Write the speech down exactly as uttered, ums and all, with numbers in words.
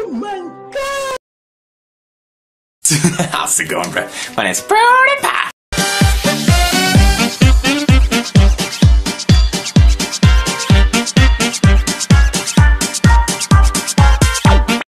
my god! How's it going, bro? My name's Pewdiepie.